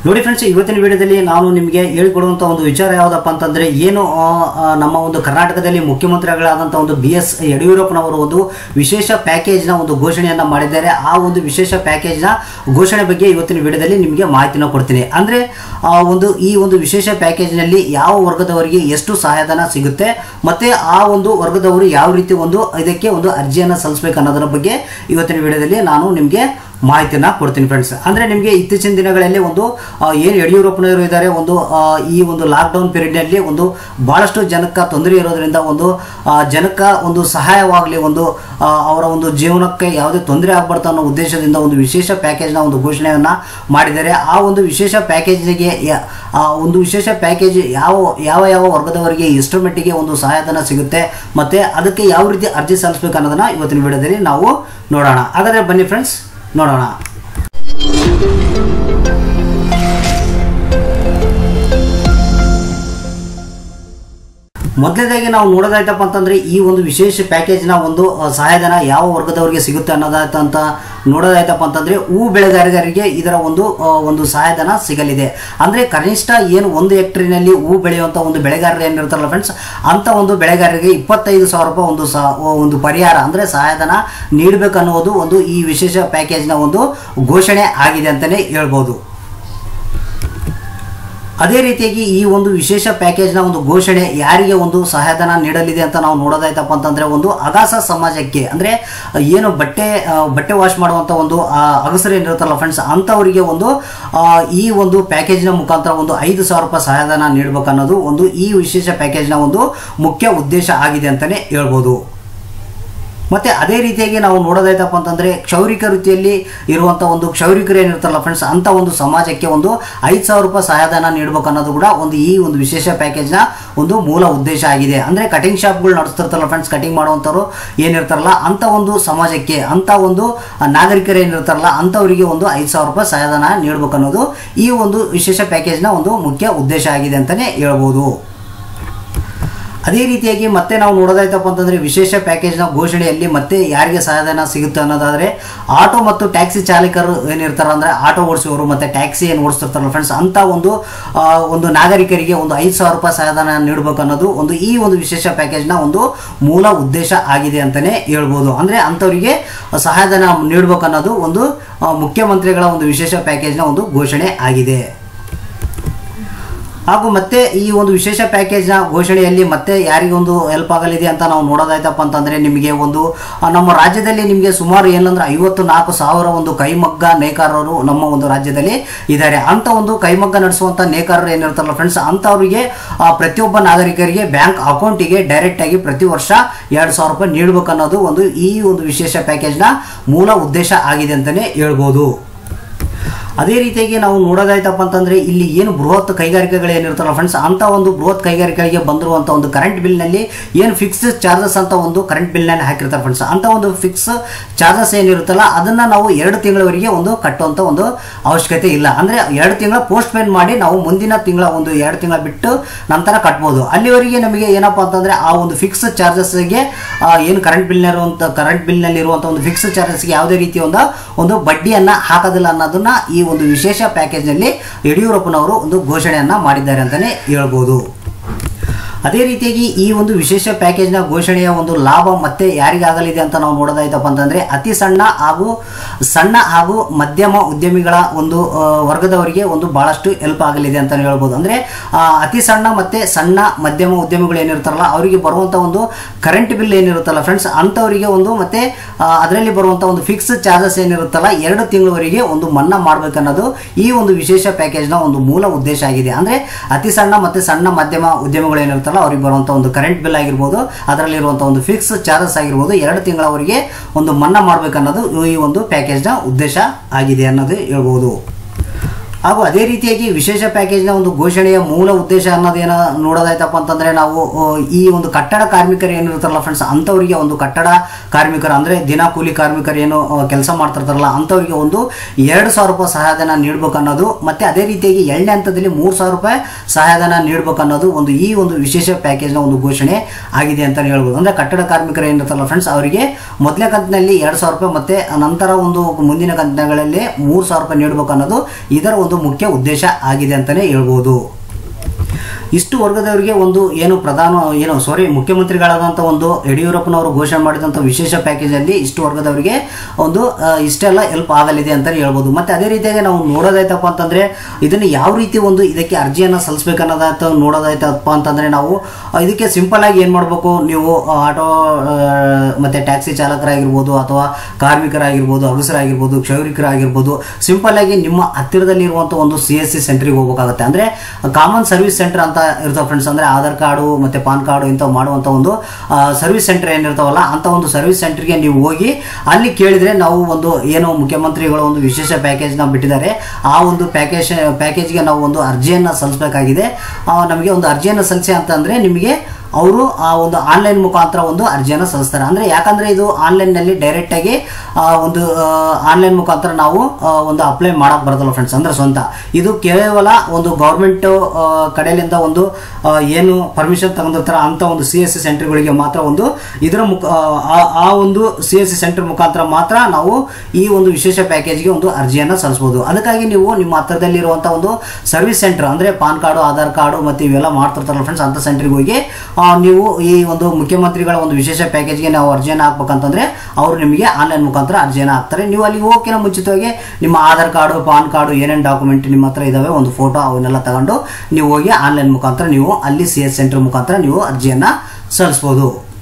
ನೋಡಿ ಫ್ರೆಂಡ್ಸ್, ಇವತ್ತಿನ ವಿಡಿಯೋದಲ್ಲಿ ನಾನು ನಿಮಗೆ ಹೇಳಿಕೊಡುವಂಥ ಒಂದು ವಿಚಾರ ಯಾವುದಪ್ಪ ಅಂತಂದರೆ ಏನು ನಮ್ಮ ಒಂದು ಕರ್ನಾಟಕದಲ್ಲಿ ಮುಖ್ಯಮಂತ್ರಿಗಳಾದಂಥ ಒಂದು BS ಯಡಿಯೂರಪ್ಪನವರು ಒಂದು ವಿಶೇಷ ಪ್ಯಾಕೇಜ್ನ ಒಂದು ಘೋಷಣೆಯನ್ನು ಮಾಡಿದ್ದಾರೆ. ಆ ಒಂದು ವಿಶೇಷ ಪ್ಯಾಕೇಜ್ನ ಘೋಷಣೆ ಬಗ್ಗೆ ಇವತ್ತಿನ ವಿಡಿಯೋದಲ್ಲಿ ನಿಮಗೆ ಮಾಹಿತಿನ ಕೊಡ್ತೀನಿ. ಅಂದರೆ ಈ ಒಂದು ವಿಶೇಷ ಪ್ಯಾಕೇಜ್ನಲ್ಲಿ ಯಾವ ವರ್ಗದವರಿಗೆ ಎಷ್ಟು ಸಹಾಯಧನ ಸಿಗುತ್ತೆ ಮತ್ತು ಆ ಒಂದು ವರ್ಗದವರು ಯಾವ ರೀತಿ ಇದಕ್ಕೆ ಒಂದು ಅರ್ಜಿಯನ್ನು ಸಲ್ಲಿಸಬೇಕು ಅನ್ನೋದರ ಬಗ್ಗೆ ಇವತ್ತಿನ ವಿಡಿಯೋದಲ್ಲಿ ನಾನು ನಿಮಗೆ ಮಾಹಿತಿಯನ್ನು ಕೊಡ್ತೀನಿ ಫ್ರೆಂಡ್ಸ್. ಅಂದರೆ ನಿಮಗೆ ಇತ್ತೀಚಿನ ದಿನಗಳಲ್ಲಿ ಏನು ಯಡಿಯೂರಪ್ಪನವರು ಇದ್ದಾರೆ ಈ ಒಂದು ಲಾಕ್ಡೌನ್ ಪೀರಿಯಡ್ನಲ್ಲಿ ಭಾಳಷ್ಟು ಜನಕ್ಕೆ ತೊಂದರೆ ಇರೋದ್ರಿಂದ ಜನಕ್ಕೆ ಸಹಾಯವಾಗಲಿ, ಅವರ ಜೀವನಕ್ಕೆ ಯಾವುದೇ ತೊಂದರೆ ಆಗಬಾರ್ದು ಅನ್ನೋ ಉದ್ದೇಶದಿಂದ ಒಂದು ವಿಶೇಷ ಪ್ಯಾಕೇಜ್ನ ಘೋಷಣೆಯನ್ನು ಮಾಡಿದ್ದಾರೆ. ಆ ಒಂದು ವಿಶೇಷ ಪ್ಯಾಕೇಜ್ಗೆ ವಿಶೇಷ ಪ್ಯಾಕೇಜ್ ಯಾವ ವರ್ಗದವರಿಗೆ ಎಷ್ಟರ ಮಟ್ಟಿಗೆ ಸಹಾಯಧನ ಸಿಗುತ್ತೆ ಮತ್ತು ಅದಕ್ಕೆ ಯಾವ ರೀತಿ ಅರ್ಜಿ ಸಲ್ಲಿಸಬೇಕು ಅನ್ನೋದನ್ನು ಇವತ್ತಿನ ವಿಡಿಯೋದಲ್ಲಿ ನಾವು ನೋಡೋಣ. ಹಾಗಾದರೆ ಬನ್ನಿ ಫ್ರೆಂಡ್ಸ್, ನೋಡೋಣ. ಮೊದಲನೇದಾಗಿ ನಾವು ನೋಡೋದಾಯ್ತಪ್ಪ ಅಂತಂದರೆ ಈ ಒಂದು ವಿಶೇಷ ಪ್ಯಾಕೇಜ್ನ ಸಹಾಯಧನ ಯಾವ ವರ್ಗದವರಿಗೆ ಸಿಗುತ್ತೆ ಅನ್ನೋದಾಯ್ತು ಅಂತ ನೋಡೋದಾಯ್ತಪ್ಪ ಅಂತಂದರೆ ಹೂ ಬೆಳೆಗಾರರಿಗೆ ಇದರ ಒಂದು ಸಹಾಯಧನ ಸಿಗಲಿದೆ. ಅಂದರೆ ಕನಿಷ್ಠ ಏನು 1 ಹೆಕ್ಟೇರಿನಲ್ಲಿ ಹೂ ಬೆಳೆಯುವಂಥ ಬೆಳೆಗಾರರು ಏನಿರ್ತಾರಲ್ಲ ಫ್ರೆಂಡ್ಸ್, ಅಂಥ ಬೆಳೆಗಾರರಿಗೆ 25,000 ರೂಪಾಯಿ ಒಂದು ಪರಿಹಾರ ಅಂದರೆ ಸಹಾಯಧನ ನೀಡಬೇಕನ್ನುವುದು ಈ ವಿಶೇಷ ಪ್ಯಾಕೇಜ್ನ ಘೋಷಣೆ ಆಗಿದೆ ಅಂತಲೇ ಹೇಳ್ಬೋದು. ಅದೇ ರೀತಿಯಾಗಿ ಈ ಒಂದು ವಿಶೇಷ ಪ್ಯಾಕೇಜ್ನ ಘೋಷಣೆ ಯಾರಿಗೆ ಸಹಾಯಧನ ನೀಡಲಿದೆ ಅಂತ ನಾವು ನೋಡೋದಾಯ್ತಪ್ಪ ಅಂತಂದರೆ ಅಗಾಸ ಸಮಾಜಕ್ಕೆ, ಅಂದರೆ ಏನು ಬಟ್ಟೆ ವಾಶ್ ಮಾಡುವಂಥ ಅಗಸರು ಏನಿರುತ್ತಲ್ಲ ಫ್ರೆಂಡ್ಸ್, ಅಂಥವರಿಗೆ ಈ ಪ್ಯಾಕೇಜ್ನ ಮುಖಾಂತರ 5,000 ರೂಪಾಯಿ ಸಹಾಯಧನ ನೀಡಬೇಕು ಅನ್ನೋದು ಈ ವಿಶೇಷ ಪ್ಯಾಕೇಜ್ನ ಮುಖ್ಯ ಉದ್ದೇಶ ಆಗಿದೆ ಅಂತಲೇ ಹೇಳ್ಬೋದು. ಮತ್ತು ಅದೇ ರೀತಿಯಾಗಿ ನಾವು ನೋಡೋದಾಯ್ತಪ್ಪ ಅಂತಂದರೆ ಕ್ಷೌರಿಕ ವೃತ್ತಿಯಲ್ಲಿ ಇರುವಂಥ ಕ್ಷೌರಿಕರು ಏನಿರ್ತಾರಲ್ಲ ಫ್ರೆಂಡ್ಸ್, ಅಂಥ ಸಮಾಜಕ್ಕೆ 5,000 ರೂಪಾಯಿ ಸಹಾಯಧನ ನೀಡಬೇಕು ಅನ್ನೋದು ಕೂಡ ಈ ವಿಶೇಷ ಪ್ಯಾಕೇಜ್ನ ಮೂಲ ಉದ್ದೇಶ ಆಗಿದೆ. ಅಂದರೆ ಕಟಿಂಗ್ ಶಾಪ್ಗಳು ನಡೆಸ್ತಿರ್ತಾರಲ್ಲ ಫ್ರೆಂಡ್ಸ್, ಕಟಿಂಗ್ ಮಾಡುವಂಥವ್ರು ಏನಿರ್ತಾರಲ್ಲ ಅಂಥ ಸಮಾಜಕ್ಕೆ, ಅಂಥ ನಾಗರಿಕರು ಏನಿರ್ತಾರಲ್ಲ ಅಂಥವರಿಗೆ 5,000 ರೂಪಾಯಿ ಸಹಾಯಧನ ನೀಡಬೇಕು ಅನ್ನೋದು ಈ ವಿಶೇಷ ಪ್ಯಾಕೇಜ್ನ ಮುಖ್ಯ ಉದ್ದೇಶ ಆಗಿದೆ ಅಂತಲೇ ಹೇಳ್ಬೋದು. ಅದೇ ರೀತಿಯಾಗಿ ಮತ್ತೆ ನಾವು ನೋಡೋದಾಯ್ತಪ್ಪ ಅಂತಂದರೆ ವಿಶೇಷ ಪ್ಯಾಕೇಜ್ನ ಘೋಷಣೆಯಲ್ಲಿ ಮತ್ತೆ ಯಾರಿಗೆ ಸಹಾಯಧನ ಸಿಗುತ್ತೆ ಅನ್ನೋದಾದರೆ ಆಟೋ ಮತ್ತು ಟ್ಯಾಕ್ಸಿ ಚಾಲಕರು ಏನಿರ್ತಾರೆ, ಅಂದರೆ ಆಟೋ ಓಡಿಸುವವರು ಮತ್ತು ಟ್ಯಾಕ್ಸಿ ಏನು ಓಡಿಸ್ತಿರ್ತಾರಲ್ಲ ಫ್ರೆಂಡ್ಸ್, ಅಂಥ ಒಂದು ನಾಗರಿಕರಿಗೆ 5,000 ರೂಪಾಯಿ ಸಹಾಯಧನ ನೀಡಬೇಕು ಅನ್ನೋದು ಈ ವಿಶೇಷ ಪ್ಯಾಕೇಜ್ನ ಮೂಲ ಉದ್ದೇಶ ಆಗಿದೆ ಅಂತಲೇ ಹೇಳ್ಬೋದು. ಅಂದರೆ ಅಂಥವರಿಗೆ ಸಹಾಯಧನ ನೀಡಬೇಕು ಅನ್ನೋದು ಮುಖ್ಯಮಂತ್ರಿಗಳ ವಿಶೇಷ ಪ್ಯಾಕೇಜ್ನ ಘೋಷಣೆ ಆಗಿದೆ. ಹಾಗೂ ಮತ್ತೆ ಈ ವಿಶೇಷ ಪ್ಯಾಕೇಜ್ನ ಘೋಷಣೆಯಲ್ಲಿ ಮತ್ತೆ ಯಾರಿಗೆ ಹೆಲ್ಪ್ ಆಗಲಿದೆ ಅಂತ ನಾವು ನೋಡೋದಾಯ್ತಪ್ಪ ಅಂತಂದರೆ ನಿಮಗೆ ನಮ್ಮ ರಾಜ್ಯದಲ್ಲಿ ನಿಮಗೆ ಸುಮಾರು ಏನಂದ್ರೆ 54,000 ಕೈಮಗ್ಗ ನೇಕಾರರು ನಮ್ಮ ರಾಜ್ಯದಲ್ಲಿ ಇದ್ದಾರೆ. ಅಂಥ ಕೈಮಗ್ಗ ನಡೆಸುವಂಥ ನೇಕಾರರು ಏನಿರ್ತಾರಲ್ಲ ಫ್ರೆಂಡ್ಸ್, ಅಂಥವರಿಗೆ ಪ್ರತಿಯೊಬ್ಬ ನಾಗರಿಕರಿಗೆ ಬ್ಯಾಂಕ್ ಅಕೌಂಟಿಗೆ ಡೈರೆಕ್ಟಾಗಿ ಪ್ರತಿ ವರ್ಷ 2,000 ರೂಪಾಯಿ ನೀಡಬೇಕು ಅನ್ನೋದು ಈ ವಿಶೇಷ ಪ್ಯಾಕೇಜ್ನ ಮೂಲ ಉದ್ದೇಶ ಆಗಿದೆ ಅಂತಲೇ ಹೇಳ್ಬೋದು. ಅದೇ ರೀತಿಯಾಗಿ ನಾವು ನೋಡೋದಾಯ್ತಪ್ಪ ಅಂತಂದರೆ ಇಲ್ಲಿ ಏನು ಬೃಹತ್ ಕೈಗಾರಿಕೆಗಳು ಏನಿರ್ತಾರಲ್ಲ ಫ್ರೆಂಡ್ಸ್, ಅಂಥ ಬೃಹತ್ ಕೈಗಾರಿಕೆಗಳಿಗೆ ಬಂದಿರುವಂಥ ಕರೆಂಟ್ ಬಿಲ್ನಲ್ಲಿ ಏನು ಫಿಕ್ಸ್ ಚಾರ್ಜಸ್ ಅಂತ ಕರೆಂಟ್ ಬಿಲ್ನಲ್ಲಿ ಹಾಕಿರ್ತಾರೆ ಫ್ರೆಂಡ್ಸ್, ಅಂಥ ಫಿಕ್ಸ್ ಚಾರ್ಜಸ್ ಏನಿರುತ್ತಲ್ಲ ಅದನ್ನು ನಾವು 2 ತಿಂಗಳವರೆಗೆ ಕಟ್ಟುವಂಥ ಅವಶ್ಯಕತೆ ಇಲ್ಲ. ಅಂದರೆ 2 ತಿಂಗಳ ಪೋಸ್ಟ್ ಪೇನ್ ಮಾಡಿ ನಾವು ಮುಂದಿನ ತಿಂಗಳ 2 ತಿಂಗಳ ಬಿಟ್ಟು ನಂತರ ಕಟ್ಬೋದು. ಅಲ್ಲಿವರೆಗೆ ನಮಗೆ ಏನಪ್ಪ ಅಂತಂದರೆ ಆ ಫಿಕ್ಸ್ ಚಾರ್ಜಸ್ಗೆ ಏನು ಕರೆಂಟ್ ಬಿಲ್ನಲ್ಲಿರುವಂಥ ಫಿಕ್ಸ್ ಚಾರ್ಜಸ್ಗೆ ಯಾವುದೇ ರೀತಿಯ ಬಡ್ಡಿಯನ್ನು ಹಾಕೋದಿಲ್ಲ ಅನ್ನೋದನ್ನ ಈ ವಿಶೇಷ ಪ್ಯಾಕೇಜ್ನಲ್ಲಿ ಯಡಿಯೂರಪ್ಪನವರು ಘೋಷಣೆಯನ್ನು ಮಾಡಿದ್ದಾರೆ ಅಂತಲೇ ಹೇಳ್ಬೋದು. ಅದೇ ರೀತಿಯಾಗಿ ಈ ವಿಶೇಷ ಪ್ಯಾಕೇಜ್ನ ಘೋಷಣೆಯ ಲಾಭ ಮತ್ತೆ ಯಾರಿಗಾಗಲಿದೆ ಅಂತ ನಾವು ನೋಡೋದಾಯ್ತಪ್ಪ ಅಂತಂದರೆ ಅತಿ ಸಣ್ಣ ಹಾಗೂ ಮಧ್ಯಮ ಉದ್ಯಮಿಗಳ ವರ್ಗದವರಿಗೆ ಭಾಳಷ್ಟು ಹೆಲ್ಪ್ ಆಗಲಿದೆ ಅಂತ ಹೇಳ್ಬೋದು. ಅಂದರೆ ಅತಿ ಸಣ್ಣ ಮತ್ತು ಸಣ್ಣ ಮಧ್ಯಮ ಉದ್ಯಮಿಗಳು ಏನಿರ್ತಾರಲ್ಲ ಅವರಿಗೆ ಬರುವಂಥ ಕರೆಂಟ್ ಬಿಲ್ ಏನಿರುತ್ತಲ್ಲ ಫ್ರೆಂಡ್ಸ್, ಅಂಥವರಿಗೆ ಮತ್ತು ಅದರಲ್ಲಿ ಬರುವಂಥ ಫಿಕ್ಸ್ ಚಾರ್ಜಸ್ ಏನಿರುತ್ತಲ್ಲ 2 ತಿಂಗಳವರೆಗೆ ಮನ್ನಾ ಮಾಡಬೇಕನ್ನೋದು ಈ ವಿಶೇಷ ಪ್ಯಾಕೇಜ್ನ ಮೂಲ ಉದ್ದೇಶ ಆಗಿದೆ. ಅಂದರೆ ಅತಿ ಸಣ್ಣ ಮತ್ತು ಸಣ್ಣ ಮಧ್ಯಮ ಉದ್ಯಮಿಗಳು ಏನಿರ್ತಾರೆ ಅವರಿಗೆ ಬರುವಂಥ ಕರೆಂಟ್ ಬಿಲ್ ಆಗಿರ್ಬೋದು, ಅದರಲ್ಲಿರುವಂಥ ಫಿಕ್ಸ್ ಚಾರ್ಜಸ್ ಆಗಿರ್ಬೋದು 2 ತಿಂಗಳವರೆಗೆ ಮನ್ನಾ ಮಾಡಬೇಕನ್ನೋದು ಈ ಪ್ಯಾಕೇಜ್ನ ಉದ್ದೇಶ ಆಗಿದೆ ಅನ್ನೋದು ಹೇಳ್ಬೋದು. ಹಾಗೂ ಅದೇ ರೀತಿಯಾಗಿ ವಿಶೇಷ ಪ್ಯಾಕೇಜ್ನ ಘೋಷಣೆಯ ಮೂಲ ಉದ್ದೇಶ ಅನ್ನೋದೇನು ನೋಡೋದಾಯ್ತಪ್ಪ ಅಂತಂದರೆ ನಾವು ಈ ಕಟ್ಟಡ ಕಾರ್ಮಿಕರು ಏನಿರ್ತಾರಲ್ಲ ಫ್ರೆಂಡ್ಸ್, ಅಂಥವರಿಗೆ ಕಟ್ಟಡ ಕಾರ್ಮಿಕರು ಅಂದರೆ ದಿನ ಕೂಲಿ ಕಾರ್ಮಿಕರು ಏನು ಕೆಲಸ ಮಾಡ್ತಿರ್ತಾರಲ್ಲ ಅಂಥವರಿಗೆ 2,000 ರೂಪಾಯಿ ಸಹಾಯಧನ ನೀಡಬೇಕು ಅನ್ನೋದು, ಮತ್ತು ಅದೇ ರೀತಿಯಾಗಿ 2ನೇ ಹಂತದಲ್ಲಿ 3,000 ರೂಪಾಯಿ ಸಹಾಯಧನ ನೀಡಬೇಕು ಅನ್ನೋದು ಈ ವಿಶೇಷ ಪ್ಯಾಕೇಜ್ನ ಘೋಷಣೆ ಆಗಿದೆ ಅಂತಲೇ ಹೇಳ್ಬೋದು. ಅಂದರೆ ಕಟ್ಟಡ ಕಾರ್ಮಿಕರು ಏನಿರ್ತಾರಲ್ಲ ಫ್ರೆಂಡ್ಸ್ ಅವರಿಗೆ ಮೊದಲನೇ ಕಂತಿನಲ್ಲಿ 2,000 ರೂಪಾಯಿ ಮತ್ತು ನಂತರ ಮುಂದಿನ ಕಂತಿನಲ್ಲಿ 3,000 ರೂಪಾಯಿ ನೀಡಬೇಕು ಅನ್ನೋದು ಇದರ ಒಂದು ಮುಖ್ಯ ಉದ್ದೇಶ ಆಗಿದೆ ಅಂತಲೇ ಹೇಳ್ಬೋದು. ಇಷ್ಟು ವರ್ಗದವರಿಗೆ ಒಂದು ಮುಖ್ಯಮಂತ್ರಿಗಳಾದಂಥ ಒಂದು ಯಡಿಯೂರಪ್ಪನವರು ಘೋಷಣೆ ಮಾಡಿದಂಥ ವಿಶೇಷ ಪ್ಯಾಕೇಜಲ್ಲಿ ಇಷ್ಟು ವರ್ಗದವರಿಗೆ ಒಂದು ಇಷ್ಟೆಲ್ಲ ಹೆಲ್ಪ್ ಆಗಲಿದೆ ಅಂತಲೇ ಹೇಳ್ಬೋದು. ಮತ್ತು ಅದೇ ರೀತಿಯಾಗಿ ನಾವು ನೋಡೋದಾಯ್ತಪ್ಪ ಅಂತಂದರೆ ಇದನ್ನು ಯಾವ ರೀತಿ ಇದಕ್ಕೆ ಅರ್ಜಿಯನ್ನು ಸಲ್ಲಿಸಬೇಕನ್ನೋದಾಯ್ತು ನೋಡೋದಾಯ್ತಪ್ಪ ಅಂತಂದರೆ ನಾವು ಇದಕ್ಕೆ ಸಿಂಪಲ್ ಆಗಿ ಏನು ಮಾಡಬೇಕು, ನೀವು ಆಟೋ ಮತ್ತು ಟ್ಯಾಕ್ಸಿ ಚಾಲಕರಾಗಿರ್ಬೋದು ಅಥವಾ ಕಾರ್ಮಿಕರಾಗಿರ್ಬೋದು, ಅಗಸರಾಗಿರ್ಬೋದು, ಕ್ಷೌರಿಕರಾಗಿರ್ಬೋದು, ಸಿಂಪಲ್ ಆಗಿ ನಿಮ್ಮ ಹತ್ತಿರದಲ್ಲಿರುವಂಥ ಒಂದು CSC ಸೆಂಟ್ರಿಗೆ ಹೋಗಬೇಕಾಗುತ್ತೆ. ಅಂದರೆ ಕಾಮನ್ ಸರ್ವಿಸ್ ಸೆಂಟರ್ ಅಂತ ಇರ್ತಾವೆ ಫ್ರೆಂಡ್ಸ್. ಅಂದರೆ ಆಧಾರ್ ಕಾರ್ಡು ಮತ್ತು ಪಾನ್ ಕಾರ್ಡು ಇಂಥವು ಮಾಡುವಂಥ ಒಂದು ಸರ್ವಿಸ್ ಸೆಂಟರ್ ಏನಿರ್ತಾವಲ್ಲ ಅಂಥ ಒಂದು ಸರ್ವಿಸ್ ಸೆಂಟರ್ಗೆ ನೀವು ಹೋಗಿ ಅಲ್ಲಿ ಕೇಳಿದರೆ ನಾವು ಏನು ಮುಖ್ಯಮಂತ್ರಿಗಳು ಒಂದು ವಿಶೇಷ ಪ್ಯಾಕೇಜ್ನ ಬಿಟ್ಟಿದ್ದಾರೆ ಆ ಒಂದು ಪ್ಯಾಕೇಜ್ಗೆ ನಾವು ಒಂದು ಅರ್ಜಿಯನ್ನು ಸಲ್ಲಿಸಬೇಕಾಗಿದೆ. ನಮಗೆ ಒಂದು ಅರ್ಜಿಯನ್ನು ಸಲ್ಲಿಸಿ ಅಂತಂದರೆ ನಿಮಗೆ ಅವರು ಆ ಒಂದು ಆನ್ಲೈನ್ ಮುಖಾಂತರ ಒಂದು ಅರ್ಜಿಯನ್ನು ಸಲ್ಲಿಸ್ತಾರೆ. ಅಂದರೆ ಯಾಕಂದರೆ ಇದು ಆನ್ಲೈನ್ನಲ್ಲಿ ಡೈರೆಕ್ಟಾಗಿ ಒಂದು ಆನ್ಲೈನ್ ಮುಖಾಂತರ ನಾವು ಒಂದು ಅಪ್ಲೈ ಮಾಡೋಕ್ಕೆ ಬರೋದಲ್ಲ ಫ್ರೆಂಡ್ಸ್. ಅಂದರೆ ಸ್ವಂತ ಇದು ಕೇವಲ ಒಂದು ಗೌರ್ಮೆಂಟ್ ಕಡೆಯಿಂದ ಒಂದು ಏನು ಪರ್ಮಿಷನ್ ತಗೊಂಡಿರ್ತಾರೆ ಅಂಥ ಒಂದು CSC ಸೆಂಟರ್ಗಳಿಗೆ ಮಾತ್ರ ಒಂದು ಇದರ ಆ ಒಂದು CSC ಸೆಂಟರ್ ಮುಖಾಂತರ ಮಾತ್ರ ನಾವು ಈ ಒಂದು ವಿಶೇಷ ಪ್ಯಾಕೇಜ್ಗೆ ಒಂದು ಅರ್ಜಿಯನ್ನು ಸಲ್ಲಿಸ್ಬೋದು. ಅದಕ್ಕಾಗಿ ನೀವು ನಿಮ್ಮ ಹತ್ತಿರದಲ್ಲಿರುವಂಥ ಒಂದು ಸರ್ವಿಸ್ ಸೆಂಟರ್ ಅಂದರೆ ಪಾನ್ ಕಾರ್ಡು, ಆಧಾರ್ ಕಾರ್ಡು ಮತ್ತು ಇವೆಲ್ಲ ಮಾಡ್ತಿರ್ತಾರಲ್ಲ ಫ್ರೆಂಡ್ಸ್, ಅಂಥ ಸೆಂಟ್ರಿಗೆ ಹೋಗಿ ನೀವು ಈ ಒಂದು ಮುಖ್ಯಮಂತ್ರಿಗಳ ಒಂದು ವಿಶೇಷ ಪ್ಯಾಕೇಜ್ಗೆ ನಾವು ಅರ್ಜಿಯನ್ನು ಹಾಕ್ಬೇಕಂತಂದರೆ ಅವರು ನಿಮಗೆ ಆನ್ಲೈನ್ ಮುಖಾಂತರ ಅರ್ಜಿಯನ್ನು ಹಾಕ್ತಾರೆ. ನೀವು ಅಲ್ಲಿ ಹೋಗೋಕ್ಕಿಂತ ಮುಂಚಿತವಾಗಿ ನಿಮ್ಮ ಆಧಾರ್ ಕಾರ್ಡು, ಪಾನ್ ಕಾರ್ಡು, ಏನೇನು ಡಾಕ್ಯುಮೆಂಟ್ ನಿಮ್ಮ ಹತ್ರ ಇದ್ದಾವೆ ಒಂದು ಫೋಟೋ ಅವನ್ನೆಲ್ಲ ತಗೊಂಡು ನೀವು ಹೋಗಿ ಆನ್ಲೈನ್ ಮುಖಾಂತರ ನೀವು ಅಲ್ಲಿ CSC ಸೆಂಟರ್ ಮುಖಾಂತರ ನೀವು ಅರ್ಜಿಯನ್ನು ಸಲ್ಲಿಸ್ಬೋದು.